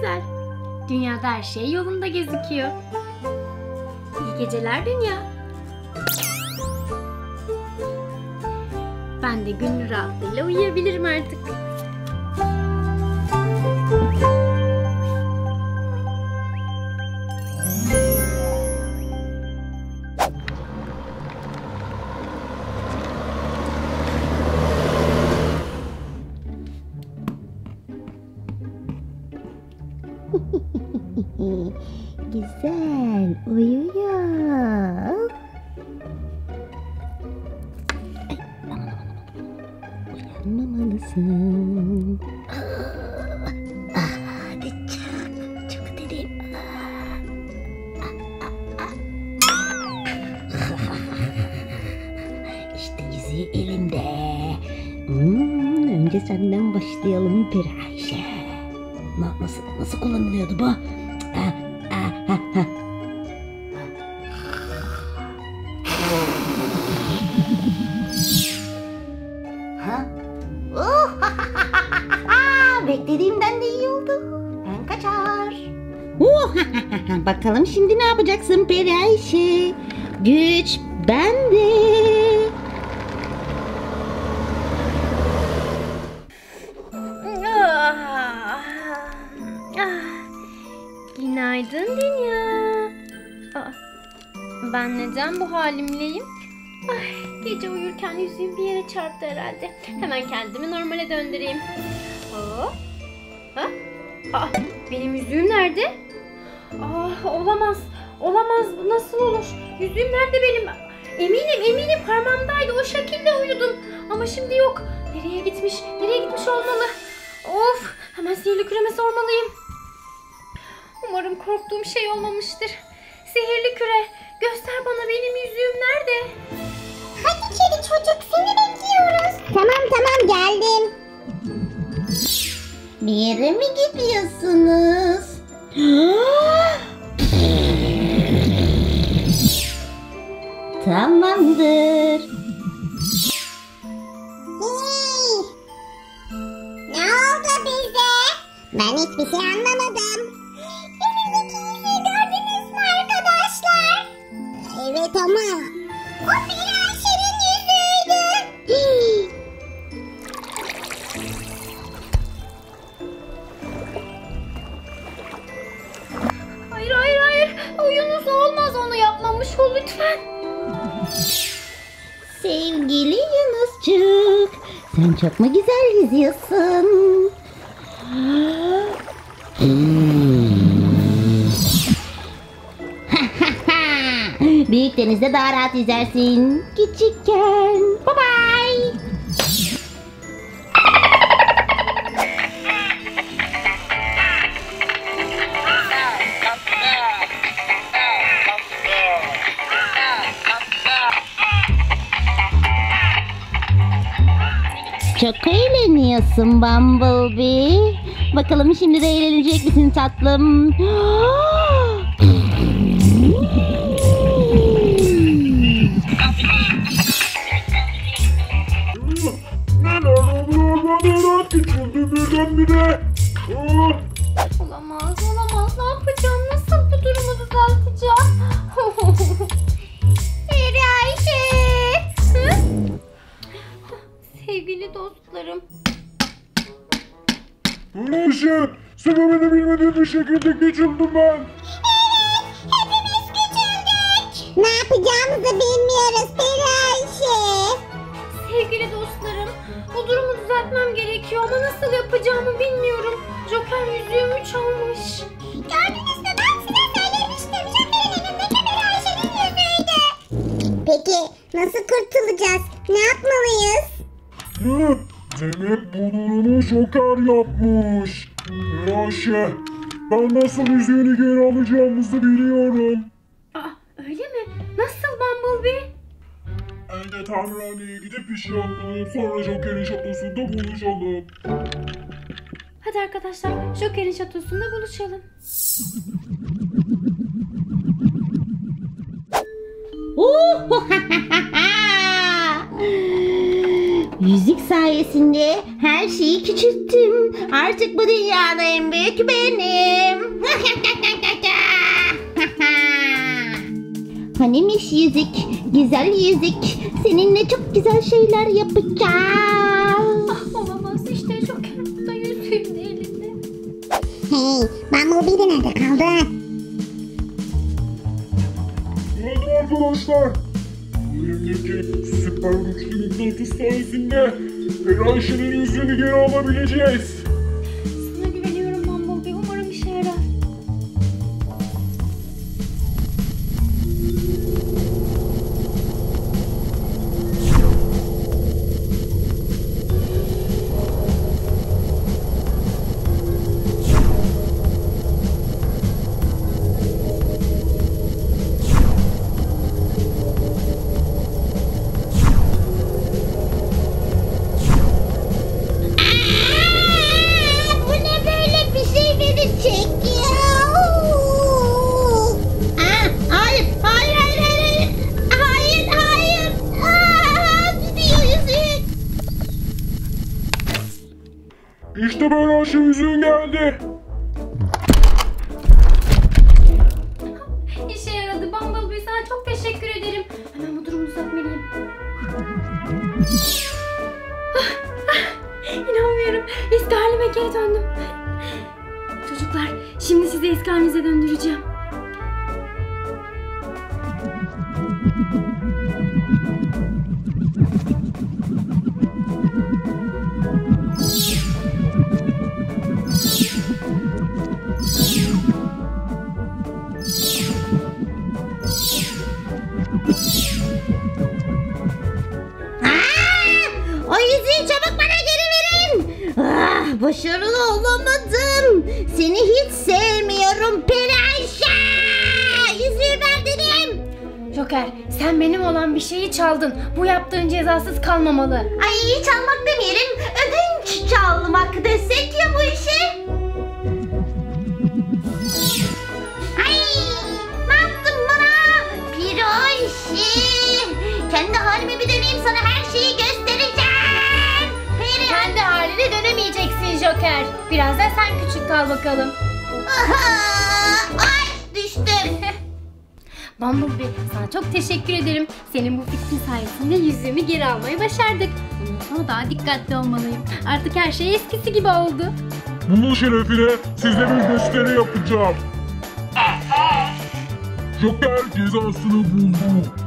güzel. Dünyada her şey yolunda gözüküyor. İyi geceler dünya. Ben de gönül rahatlığıyla uyuyabilirim artık. Güzel uyuyor. Uyanmamalısın. Hadi çık dedim. İşte yüzüğü elimde. Önce senden başlayalım Peri Ayşe. Nasıl kullanılıyordu bu? Beklediğimden de iyi oldu. Ben kaçar. Bakalım şimdi ne yapacaksın Peri Ayşe? Güç bende. Günaydın dünya. Ben neden bu halimleyim? Gece uyurken yüzüğüm bir yere çarptı herhalde. Hemen kendimi normale döndüreyim. Benim yüzüğüm nerede? Olamaz. Olamaz. Bu nasıl olur? Yüzüğüm nerede benim? Eminim parmağımdaydı. O şekilde uyudum. Ama şimdi yok. Nereye gitmiş? Nereye gitmiş olmalı? Of! Hemen sihirli küreme sormalıyım. Umarım korktuğum şey olmamıştır. Sihirli küre, göster bana benim yüzüğüm nerede? Hadi kedi çocuk, seni bekliyoruz. Tamam geldim. Bir yere mi gidiyorsunuz? Tamamdır. Ne oldu bize? Ben hiçbir şey anlamadım. Elindeki yüzüğü gördünüz mü arkadaşlar? Evet ama o Peri Ayşe'nin yüzüğüydü. Hayır. Oyunuz olmaz, onu yapmamış ol lütfen. Sevgili Yunuscuk, sen çok mu güzel yüzüyorsun? Büyük denizde daha rahat yüzersin. Küçükken. Bye bye. Çok eğleniyorsun Bumblebee. Bakalım şimdi de eğlenecek misin tatlım? Neler oluyor? Neler küçüldü birdenbire? Olamaz. Ne yapacağım? Nasıl bu durumu düzelteceğim? Peri Ayşe! Sevgili dostlarım. Peri Ayşe, sebebini bilmediğim bir şekilde küçüldüm ben. Hepimiz küçüldük. Ne yapacağımızı bilmiyoruz Peri Ayşe. Sevgili dostlarım, bu durumu düzeltmem gerekiyor ama nasıl yapacağımı bilmiyorum. Joker yüzüğümü çalmış. Gördünüz mü, ben size söylemiştim. Joker'in elindeki Peri Ayşe'nin yüzüğüydü. Peki nasıl kurtulacağız? Ne yapmalıyız? Demek bu durumu Joker yapmış. Peri Ayşe, ben nasıl yüzüğünü geri alacağımızı biliyorum. Öyle mi? Nasıl Bumblebee? Önce Tanrıhane'ye gidip iş yapalım. Sonra Joker'in şatosunda buluşalım. Hadi arkadaşlar, Joker'in şatosunda buluşalım. Yüzük yüzük sayesinde her şeyi küçülttüm. Artık bu dünyada en büyük benim. Hanimiş yüzük, güzel yüzük. Seninle çok güzel şeyler yapacağım. Ah olamaz işte Joker burada yüzüğüm de elinde. Hey, Bumblebee nerede kaldı? Evet arkadaşlar. Elimdeki süper güçlü mıknatıs sayesinde Ayşe'nin yüzüğünü geri alabileceğiz. Sana güveniyorum Bumblebee. Umarım işe yarar. Bu ne böyle bir şey beni çekiyor? Hayır, hayır, hayır, hayır. Hayır, hayır. Gidiyor yüzük. İşte böyle Ayşe yüzüğün geldi. İşe yaradı Bumblebee. Sana çok teşekkür ederim. Hemen bu durumu düzeltmeliyim. İnanmıyorum. Eski halime geri döndüm. Çocuklar, şimdi sizi eski halinize döndüreceğim. O yüzüğü çabuk bana geri verin. Başarılı olamadım. Seni hiç sevmiyorum Peri Ayşe. Yüzüğü ver dedim. Joker, sen benim olan bir şeyi çaldın. Bu yaptığın cezasız kalmamalı. Ay, çalmak demeyelim. Ödünç çalmak desek ya bu işe. Ay, ne yaptın bana? Peri Ayşe. Kendi halime bir döneyim, sana her şeyi göstereceğim. Peri Kendi haline dönemeyeceksin Joker. Biraz da sen küçük kal bakalım. Ay, düştüm. Bumblebee, sana çok teşekkür ederim. Senin bu fikrin sayesinde yüzüğümü geri almayı başardık. Bundan sonra daha dikkatli olmalıyım. Artık her şey eskisi gibi oldu. Bunun şerefine size bir gösteri yapacağım. Joker cezasını buldu.